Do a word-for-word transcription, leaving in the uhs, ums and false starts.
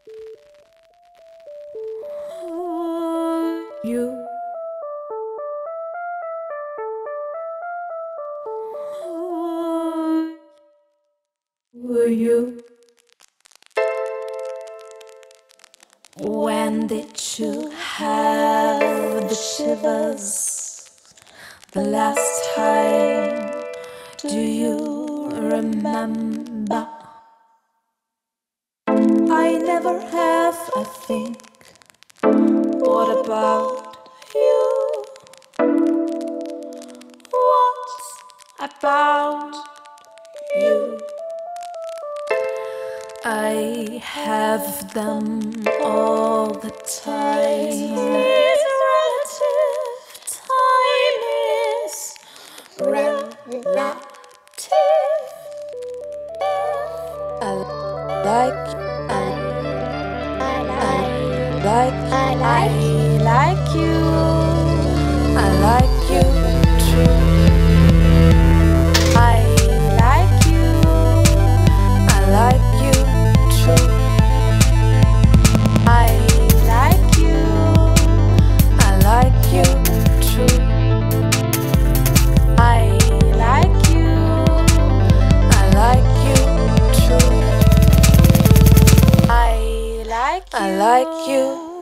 You. Were you? When did you have the shivers? The last time, do you remember? I never have, I think. What about you? What about you? I have them all the time. It is relative. Time is relative. I like, I, I like, I like, I like you. I like you true. I like you. I like you true. I like you. I like you true. I like you. I like you true. I like you. I like you.